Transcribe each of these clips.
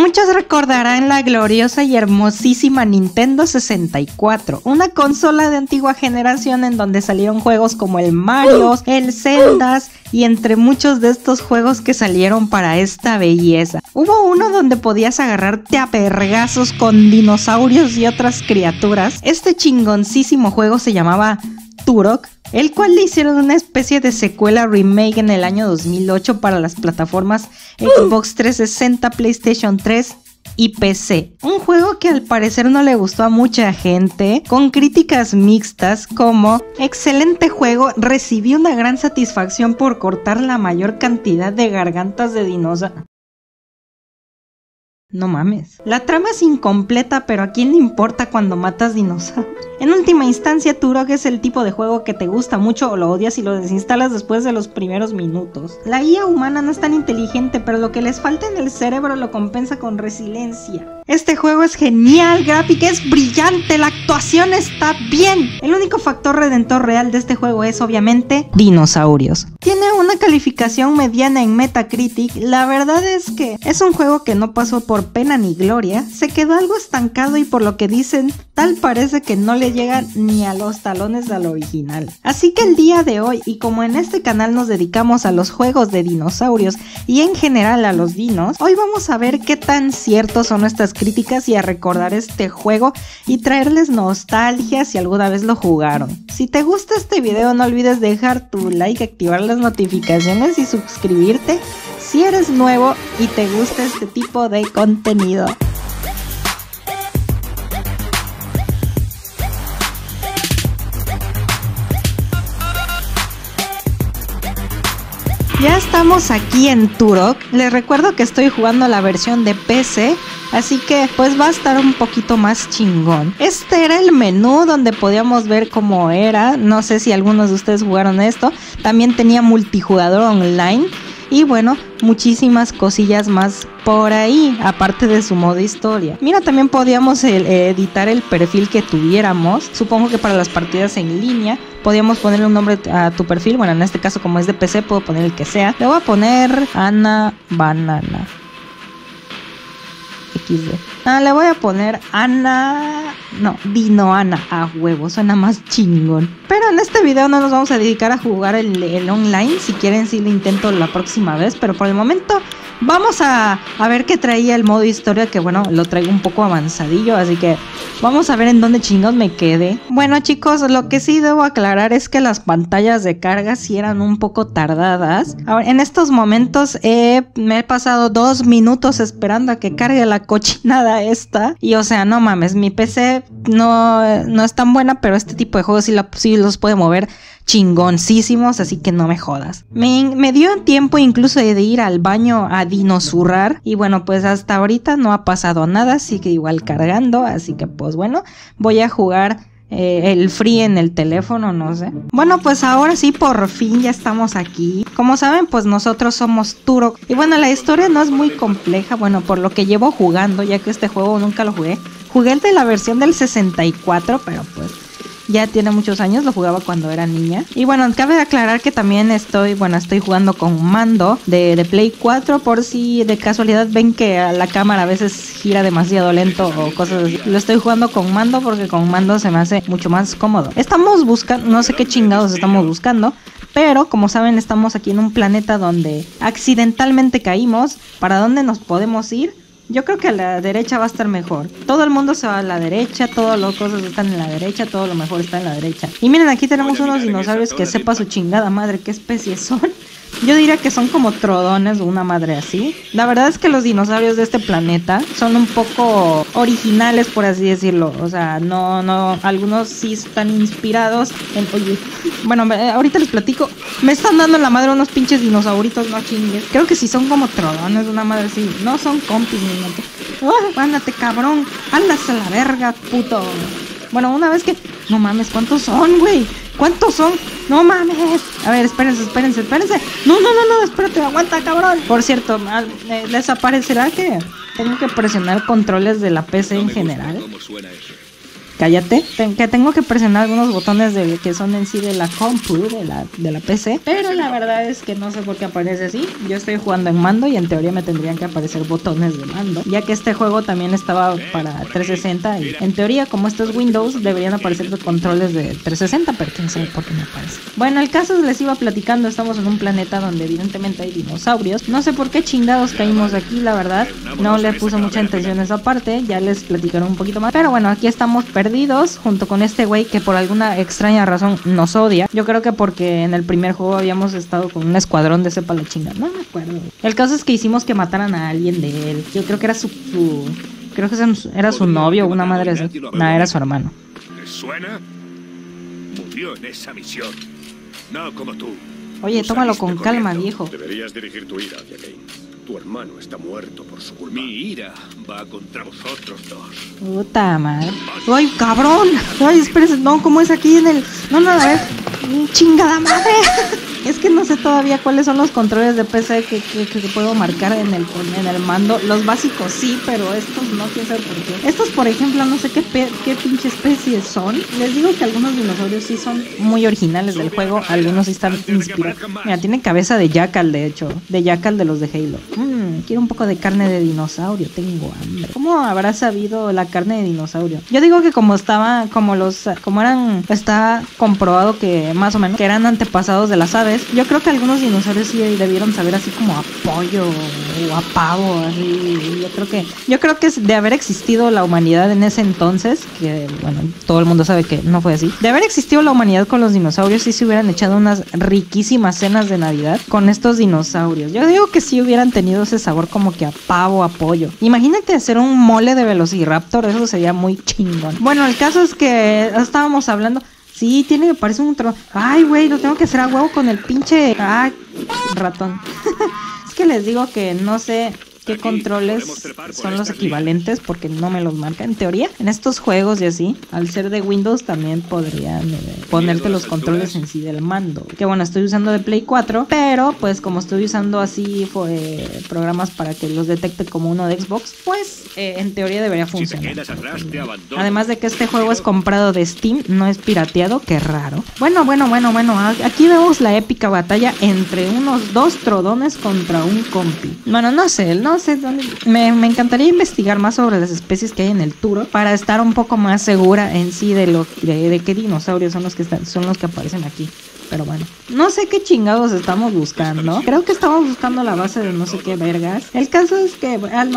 Muchos recordarán la gloriosa y hermosísima Nintendo 64, una consola de antigua generación en donde salieron juegos como el Mario, el Zeldas y entre muchos de estos juegos que salieron para esta belleza. Hubo uno donde podías agarrarte a vergazos con dinosaurios y otras criaturas. Este chingoncísimo juego se llamaba Turok, el cual le hicieron una especie de secuela remake en el año 2008 para las plataformas Xbox 360, PlayStation 3 y PC. Un juego que al parecer no le gustó a mucha gente, con críticas mixtas como excelente juego, recibí una gran satisfacción por cortar la mayor cantidad de gargantas de dinosaurios. No mames. La trama es incompleta, pero ¿a quién le importa cuando matas dinosaurios? En última instancia, Turok es el tipo de juego que te gusta mucho o lo odias y lo desinstalas después de los primeros minutos. La IA humana no es tan inteligente, pero lo que les falta en el cerebro lo compensa con resiliencia. Este juego es genial, gráfica es brillante, la actuación está bien. El único factor redentor real de este juego es obviamente dinosaurios. Tiene una calificación mediana en Metacritic. La verdad es que es un juego que no pasó por pena ni gloria, se quedó algo estancado y por lo que dicen, tal parece que no le llega ni a los talones al original. Así que el día de hoy, y como en este canal nos dedicamos a los juegos de dinosaurios y en general a los dinos, hoy vamos a ver qué tan ciertos son nuestras críticas y a recordar este juego y traerles nostalgia si alguna vez lo jugaron. Si te gusta este video no olvides dejar tu like, activar las notificaciones y suscribirte si eres nuevo y te gusta este tipo de contenido. Ya estamos aquí en Turok. Les recuerdo que estoy jugando la versión de PC, así que pues va a estar un poquito más chingón. Este era el menú donde podíamos ver cómo era. No sé si algunos de ustedes jugaron esto. También tenía multijugador online. Y bueno, muchísimas cosillas más por ahí, aparte de su modo historia. Mira, también podíamos editar el perfil que tuviéramos. Supongo que para las partidas en línea podíamos ponerle un nombre a tu perfil. Bueno, en este caso como es de PC puedo poner el que sea. Le voy a poner Ana Banana XD. Le voy a poner Ana... No, Dino Ana. A huevo, suena más chingón. Pero en este video no nos vamos a dedicar a jugar el online. Si quieren sí lo intento la próxima vez. Pero por el momento vamos a ver qué traía el modo historia. Que bueno, lo traigo un poco avanzadillo. Así que vamos a ver en dónde chingados me quedé. Bueno chicos, lo que sí debo aclarar es que las pantallas de carga sí eran un poco tardadas. Ahora, en estos momentos me he pasado 2 minutos esperando a que cargue la cochinada esta. Y o sea, no mames, mi PC no es tan buena, pero este tipo de juegos sí los puede mover chingoncísimos, así que no me jodas. Me dio tiempo incluso de ir al baño a dinosurrar y bueno, pues hasta ahorita no ha pasado nada, sigue igual cargando, así que pues bueno, voy a jugar el free en el teléfono, no sé. Bueno, pues ahora sí, por fin ya estamos aquí. Como saben, pues nosotros somos Turok. Y bueno, la historia no es muy compleja, bueno, por lo que llevo jugando, ya que este juego nunca lo jugué. Jugué el de la versión del 64, pero pues ya tiene muchos años, lo jugaba cuando era niña. Y bueno, cabe aclarar que también estoy jugando con mando de Play 4, por si de casualidad ven que la cámara a veces gira demasiado lento o cosas así. Lo estoy jugando con mando porque con mando se me hace mucho más cómodo. Estamos buscando, no sé qué chingados estamos buscando, pero como saben estamos aquí en un planeta donde accidentalmente caímos. ¿Para dónde nos podemos ir? Yo creo que a la derecha va a estar mejor. Todo el mundo se va a la derecha, todas las cosas están en la derecha, todo lo mejor está en la derecha. Y miren, aquí tenemos unos dinosaurios que sepa su chingada madre qué especies son. Yo diría que son como trodones o una madre así. La verdad es que los dinosaurios de este planeta son un poco originales, por así decirlo. O sea, no, algunos sí están inspirados en... Oye, bueno, ahorita les platico. Me están dando en la madre unos pinches dinosauritos, no chingues. Creo que sí son como trodones, una madre así. No son compis, ni nada. Ándate, cabrón. Andas a la verga, puto. Bueno, una vez que... No mames, ¿cuántos son, güey? ¿Cuántos son? No mames. A ver, espérense. No, espérate, aguanta, cabrón. Por cierto, ¿les aparecerá que tengo que presionar controles de la PC en general? cállate, que tengo que presionar algunos botones que son en sí de la compu, de la PC, pero la verdad es que no sé por qué aparece así. Yo estoy jugando en mando y en teoría me tendrían que aparecer botones de mando, ya que este juego también estaba para 360 y en teoría como esto es Windows deberían aparecer los controles de 360, pero quién sabe por qué me aparece. Bueno, el caso es, les iba platicando, estamos en un planeta donde evidentemente hay dinosaurios. No sé por qué chingados caímos aquí, la verdad, no le puse mucha intención a esa parte, ya les platicaron un poquito más, pero bueno, aquí estamos perdidos junto con este güey que por alguna extraña razón nos odia. Yo creo que porque en el primer juego habíamos estado con un escuadrón de sepa la chinga, no me acuerdo. El caso es que hicimos que mataran a alguien de él. Yo creo que era creo que era su novio o una madre así. No, era su hermano. ¿Te suena? Murió en esa misión. No como tú. Oye, tómalo con calma, viejo. Deberías dirigir tu ira hacia Kane. Tu hermano está muerto por su culpa. Mi ira va contra vosotros dos. Puta madre. ¡Ay, cabrón! ¡Ay, espérese! No, ¿cómo es aquí en el...? No, a ver. ¡Chingada madre! Es que no sé todavía cuáles son los controles de PC que puedo marcar en el mando. Los básicos sí, pero estos no, quién sabe por qué. Estos, por ejemplo, no sé qué pinche especies son. Les digo que algunos dinosaurios sí son muy originales del juego. Algunos sí están inspirados. Mira, tiene cabeza de Jackal, de hecho. De Jackal de los de Halo. Quiero un poco de carne de dinosaurio. Tengo hambre. ¿Cómo habrá sabido la carne de dinosaurio? Yo digo que está comprobado que más o menos que eran antepasados de las aves. Yo creo que algunos dinosaurios sí debieron saber así como a pollo o a pavo, así. Yo creo que de haber existido la humanidad en ese entonces, que bueno, todo el mundo sabe que no fue así. De haber existido la humanidad con los dinosaurios, sí se hubieran echado unas riquísimas cenas de Navidad con estos dinosaurios. Yo digo que sí hubieran tenido ese sabor como que a pavo, a pollo. Imagínate hacer un mole de Velociraptor, eso sería muy chingón. Bueno, el caso es que estábamos hablando. Sí, parece un trono. Ay, güey, lo tengo que hacer a huevo con el pinche... Ay, ratón. Es que les digo que no sé qué controles son los equivalentes porque no me los marca. En teoría, en estos juegos y así, al ser de Windows también podrían ponerte los controles en sí del mando. Que bueno, estoy usando de Play 4, pero pues como estoy usando así programas para que los detecte como uno de Xbox, pues en teoría debería funcionar. Además de que este juego es comprado de Steam, no es pirateado, qué raro. Bueno, aquí vemos la épica batalla entre unos dos trodones contra un compi. Bueno, no sé dónde. Me encantaría investigar más sobre las especies que hay en el Turo para estar un poco más segura en sí de qué dinosaurios son los que aparecen aquí. Pero bueno, no sé qué chingados estamos buscando. Creo que estamos buscando la base de no sé qué vergas. El caso es que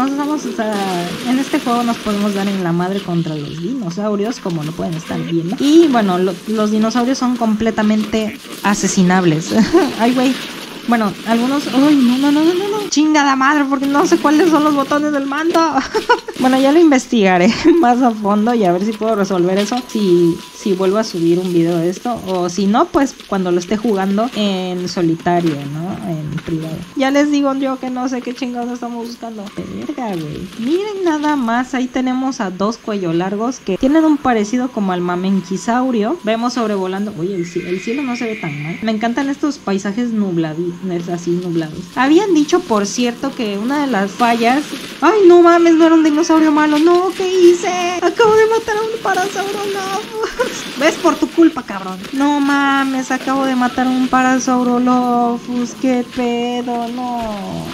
en este juego nos podemos dar en la madre contra los dinosaurios, como lo pueden estar viendo. Y bueno, los dinosaurios son completamente asesinables. Ay, güey. Bueno, algunos... ¡Uy, no! ¡Chingada madre! Porque no sé cuáles son los botones del mando. Bueno, ya lo investigaré más a fondo y a ver si puedo resolver eso. Si vuelvo a subir un video de esto. O si no, pues cuando lo esté jugando en solitario, ¿no? En privado. Ya les digo yo que no sé qué chingados estamos buscando. Verga, güey. Miren nada más. Ahí tenemos a dos cuello largos que tienen un parecido como al mamenquisaurio. Vemos sobrevolando... Oye, el cielo no se ve tan mal. Me encantan estos paisajes así nublados. Habían dicho, por cierto, que una de las fallas... ¡Ay, no mames! No era un dinosaurio malo. No, ¿qué hice? Acabo de matar a un Parasaurolophus. ¿Ves? Por tu culpa, cabrón. No mames, acabo de matar a un Parasaurolophus. ¿Qué pedo? No.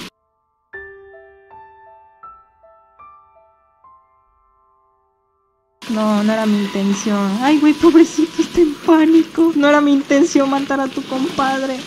No era mi intención. Ay, güey, pobrecito, está en pánico. No era mi intención matar a tu compadre.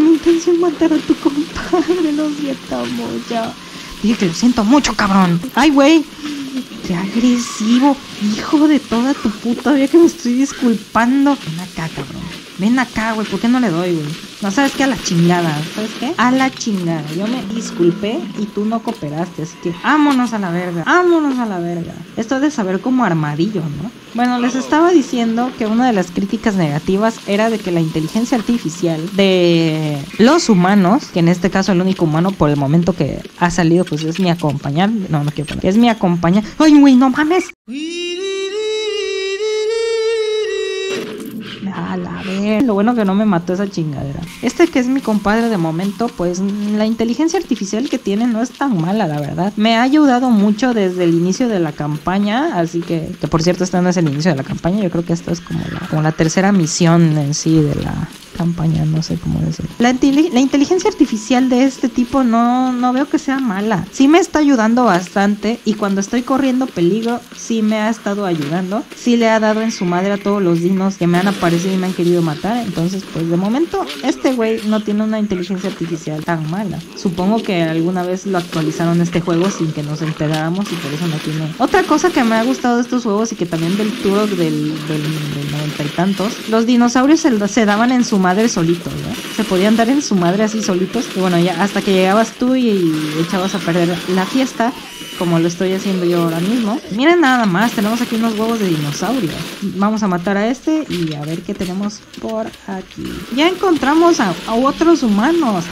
Lo siento ya. Dije que lo siento mucho, cabrón. Ay, güey. Qué agresivo. Hijo de toda tu puta vida, que me estoy disculpando. Ven acá, cabrón. Ven acá, güey. ¿Por qué no le doy, güey? No, ¿sabes qué? A la chingada. ¿Sabes qué? A la chingada. Yo me disculpé y tú no cooperaste. Así que vámonos a la verga. Esto es de saber como armadillo, ¿no? Bueno, les estaba diciendo que una de las críticas negativas era de que la inteligencia artificial de los humanos, que en este caso el único humano por el momento que ha salido, pues es mi acompañante. No quiero poner. Es mi acompañante. Ay, güey, no mames. A la vez. Lo bueno que no me mató esa chingadera. Este que es mi compadre de momento, pues la inteligencia artificial que tiene no es tan mala, la verdad. Me ha ayudado mucho desde el inicio de la campaña, así que por cierto, esta no es el inicio de la campaña. Yo creo que esta es como la tercera misión en sí de la campaña, no sé cómo decir. La inteligencia artificial de este tipo no veo que sea mala. Sí me está ayudando bastante y cuando estoy corriendo peligro, sí me ha estado ayudando. Sí le ha dado en su madre a todos los dinos que me han aparecido y me han querido matar. Entonces, pues de momento, este güey no tiene una inteligencia artificial tan mala. Supongo que alguna vez lo actualizaron este juego sin que nos enteráramos y por eso no tiene. Otra cosa que me ha gustado de estos juegos y que también del Turok del 90 y tantos, los dinosaurios se daban en su madre solitos, ¿no? Se podían dar en su madre así solitos. Y bueno, ya hasta que llegabas tú y echabas a perder la fiesta, como lo estoy haciendo yo ahora mismo. Miren nada más, tenemos aquí unos huevos de dinosaurio. Vamos a matar a este y a ver qué tenemos por aquí. Ya encontramos a otros humanos.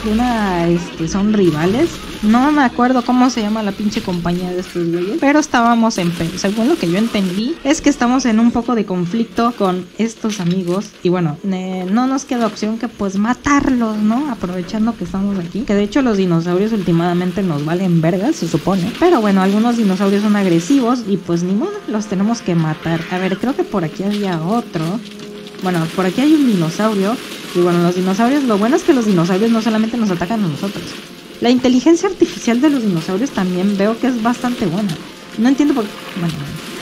Son rivales. No me acuerdo cómo se llama la pinche compañía de estos güeyes, pero estábamos según lo que yo entendí, es que estamos en un poco de conflicto con estos amigos. Y bueno, no nos queda opción que pues matarlos, ¿no? Aprovechando que estamos aquí. Que de hecho los dinosaurios últimamente nos valen vergas, se supone. Pero bueno, algunos dinosaurios son agresivos y pues ni modo, los tenemos que matar. A ver, creo que por aquí había otro. Bueno, por aquí hay un dinosaurio. Y bueno, los dinosaurios, lo bueno es que los dinosaurios no solamente nos atacan a nosotros. La inteligencia artificial de los dinosaurios también veo que es bastante buena. No entiendo por qué. Bueno,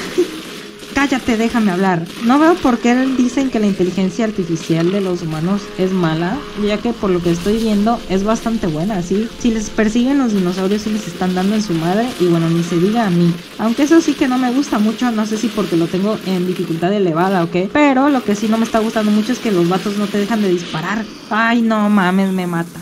cállate, déjame hablar. No veo por qué dicen que la inteligencia artificial de los humanos es mala, ya que por lo que estoy viendo es bastante buena, ¿sí? Si les persiguen los dinosaurios, sí les están dando en su madre. Y bueno, ni se diga a mí. Aunque eso sí que no me gusta mucho, no sé si porque lo tengo en dificultad elevada o qué. Pero lo que sí no me está gustando mucho es que los vatos no te dejan de disparar. Ay, no mames, me mata.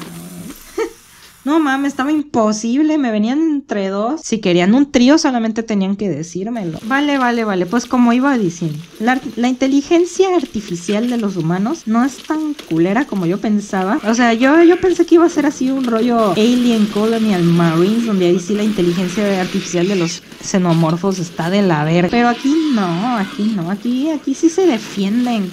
No mames, estaba imposible, me venían entre dos. Si querían un trío solamente tenían que decírmelo. Vale, pues como iba diciendo, la inteligencia artificial de los humanos no es tan culera como yo pensaba. O sea, yo pensé que iba a ser así un rollo Alien Colonial Marines, donde ahí sí la inteligencia artificial de los xenomorfos está de la verga. Pero aquí no, aquí sí se defienden.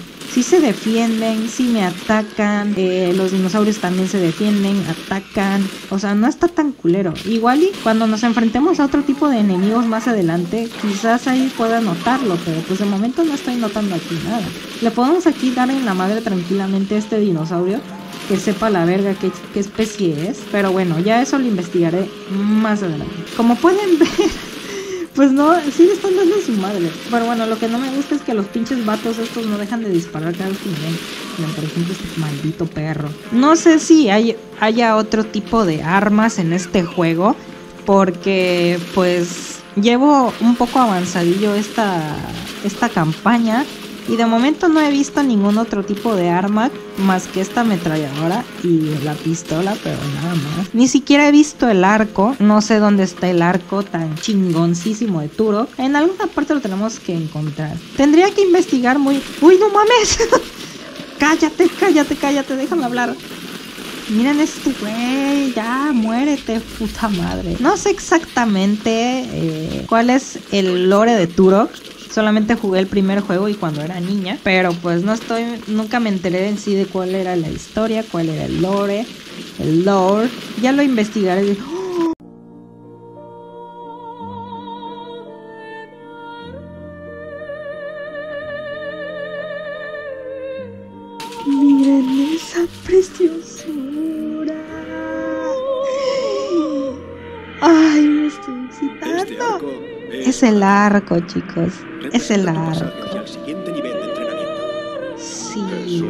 Sí me atacan, los dinosaurios también se defienden, atacan, o sea, no está tan culero. Igual y cuando nos enfrentemos a otro tipo de enemigos más adelante, quizás ahí pueda notarlo, pero pues de momento no estoy notando aquí nada. Le podemos aquí dar en la madre tranquilamente a este dinosaurio, que sepa la verga qué especie es, pero bueno, ya eso lo investigaré más adelante. Como pueden ver, pues no, sí le están dando su madre. Pero bueno, lo que no me gusta es que los pinches vatos estos no dejan de disparar cada vez que ven. Por ejemplo, este maldito perro. No sé si haya otro tipo de armas en este juego, porque pues llevo un poco avanzadillo esta campaña. Y de momento no he visto ningún otro tipo de arma más que esta ametralladora y la pistola, pero nada más. Ni siquiera he visto el arco. No sé dónde está el arco tan chingoncísimo de Turok. En alguna parte lo tenemos que encontrar. Tendría que investigar muy... ¡Uy, no mames! Cállate, déjame hablar. Miren este güey, ya muérete, puta madre. No sé exactamente cuál es el lore de Turok. Solamente jugué el primer juego y cuando era niña, pero pues nunca me enteré en sí de cuál era la historia, cuál era el lore. Ya lo investigaré. ¡Oh! Miren esa preciosura. Ay, me estoy excitando. Este arco es el arco, chicos. Es el arco. Sí.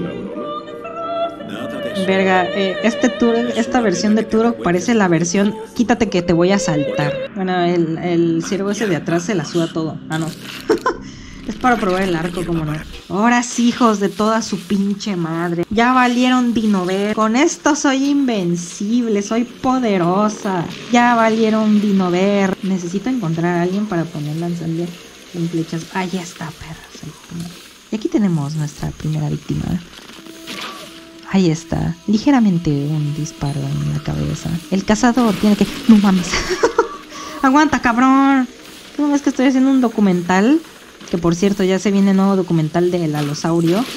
Verga, esta versión de Turok parece la versión quítate que te voy a saltar. Bueno, el ciervo ese de atrás se la suda todo. Ah, no. Es para probar el arco, como no. Ahora sí, hijos de toda su pinche madre. Ya valieron Dinover. Con esto soy invencible, soy poderosa. Ya valieron Dinover. Necesito encontrar a alguien para poner lanzarle en flechas. Ahí está, perra. Y aquí tenemos nuestra primera víctima. Ahí está. Ligeramente un disparo en la cabeza. El cazador tiene que... ¡No mames! ¡Aguanta, cabrón! ¿No ves que estoy haciendo un documental? Que por cierto ya se viene nuevo documental del alosaurio.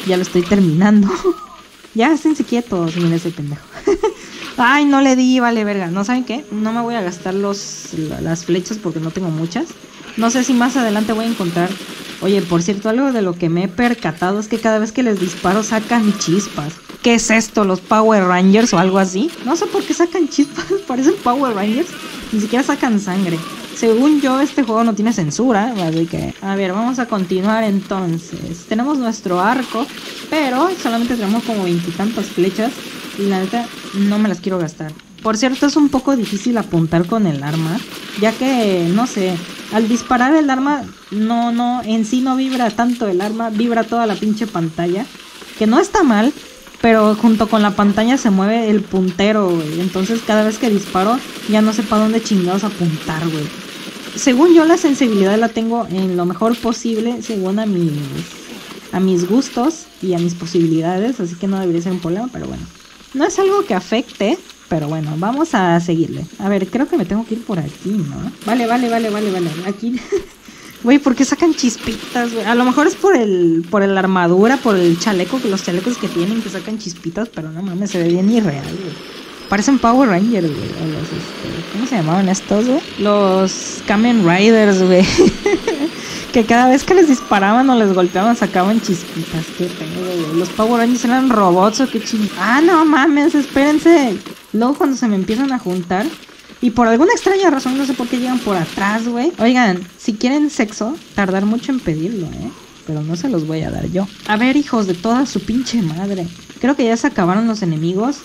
Ya lo estoy terminando. Ya, esténse quietos, miren ese pendejo. Ay, no le di, vale verga. ¿No saben qué? No me voy a gastar las flechas porque no tengo muchas. No sé si más adelante voy a encontrar. Oye, por cierto, algo de lo que me he percatado es que cada vez que les disparo sacan chispas. ¿Qué es esto? ¿Los Power Rangers o algo así? No sé por qué sacan chispas, parecen Power Rangers. Ni siquiera sacan sangre. Según yo, este juego no tiene censura, así que... A ver, vamos a continuar entonces. Tenemos nuestro arco, pero solamente tenemos como 20 y tantas flechas. Y la neta, no me las quiero gastar. Por cierto, es un poco difícil apuntar con el arma, ya que, no sé, al disparar el arma, en sí no vibra tanto el arma, vibra toda la pinche pantalla, que no está mal, pero junto con la pantalla se mueve el puntero, güey. Entonces cada vez que disparo, ya no sé para dónde chingados apuntar, güey. Según yo, la sensibilidad la tengo en lo mejor posible, según a mis gustos y a mis posibilidades, así que no debería ser un problema, pero bueno. No es algo que afecte, pero bueno, vamos a seguirle. A ver, creo que me tengo que ir por aquí, ¿no? Vale. Aquí. Güey, ¿por qué sacan chispitas, güey? A lo mejor es por la armadura, por el chaleco, que los chalecos que tienen que sacan chispitas, pero no mames, se ve bien irreal, güey. Parecen Power Rangers, güey. O los, ¿cómo se llamaban estos, güey? Los Kamen Riders, güey. Que cada vez que les disparaban o les golpeaban sacaban chispitas. Qué pedo, güey. Los Power Rangers eran robots o qué ching... Ah, no mames, espérense. Luego cuando se me empiezan a juntar y por alguna extraña razón, no sé por qué llegan por atrás, güey. Oigan, si quieren sexo, tardar mucho en pedirlo, pero no se los voy a dar yo. A ver, hijos de toda su pinche madre. Creo que ya se acabaron los enemigos.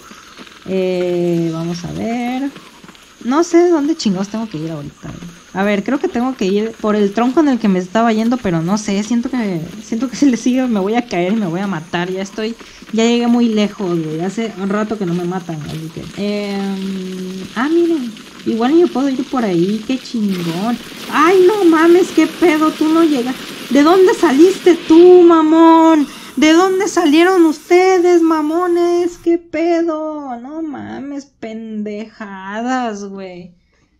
Vamos a ver. No sé dónde chingados tengo que ir ahorita, güey. A ver, creo que tengo que ir por el tronco en el que me estaba yendo, pero no sé, siento que si le sigo me voy a caer y me voy a matar. Ya llegué muy lejos, güey. Hace un rato que no me matan, así que... miren, igual yo puedo ir por ahí, qué chingón. Ay, no mames, qué pedo, tú no llegas. ¿De dónde saliste tú, mamón? ¿De dónde salieron ustedes, mamones? ¿Qué pedo? No mames, pendejadas, güey.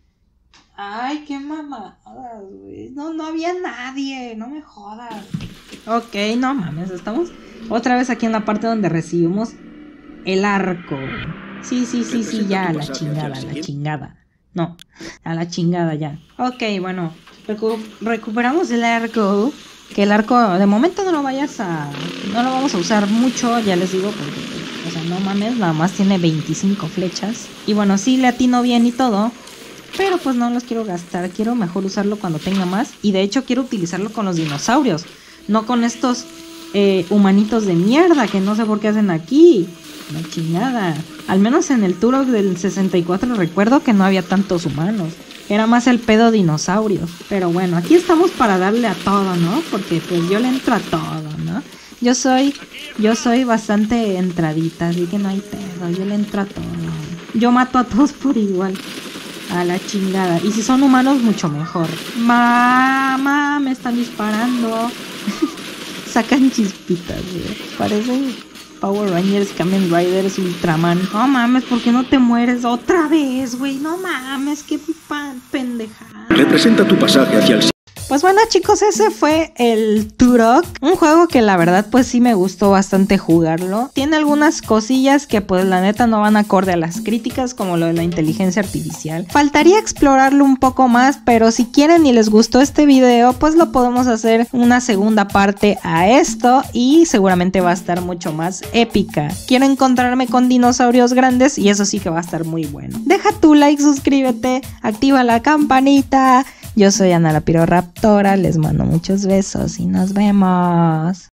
Ay, qué mamadas, güey. No había nadie, no me jodas. Ok, no mames, estamos otra vez aquí en la parte donde recibimos el arco. Sí, ya, a la chingada. No, a la chingada ya. Ok, bueno, recuperamos el arco. Que el arco, de momento no lo vamos a usar mucho, ya les digo, porque, o sea, no mames, nada más tiene 25 flechas. Y bueno, sí le atino bien y todo, pero pues no los quiero gastar, quiero mejor usarlo cuando tenga más. Y de hecho quiero utilizarlo con los dinosaurios, no con estos humanitos de mierda que no sé por qué hacen aquí. No chingada. Al menos en el Turok del 64 recuerdo que no había tantos humanos. Era más el pedo dinosaurio. Pero bueno, aquí estamos para darle a todo, ¿no? Porque pues yo le entro a todo, ¿no? Yo soy bastante entradita, así que no hay pedo. Yo le entro a todo. Yo mato a todos por igual. A la chingada. Y si son humanos, mucho mejor. Mamá, me están disparando. Sacan chispitas, güey. Parecen Power Rangers, Kamen Riders, Ultraman. No mames, ¿por qué no te mueres otra vez, güey? No mames, qué pendejada. Representa tu pasaje hacia el... Pues bueno, chicos, ese fue el Turok. Un juego que la verdad pues sí me gustó bastante jugarlo. Tiene algunas cosillas que pues la neta no van acorde a las críticas, como lo de la inteligencia artificial. Faltaría explorarlo un poco más, pero si quieren y les gustó este video, pues lo podemos hacer una segunda parte a esto y seguramente va a estar mucho más épica. Quiero encontrarme con dinosaurios grandes y eso sí que va a estar muy bueno. Deja tu like, suscríbete, activa la campanita. Yo soy Ana la Piroraptora, les mando muchos besos y nos vemos.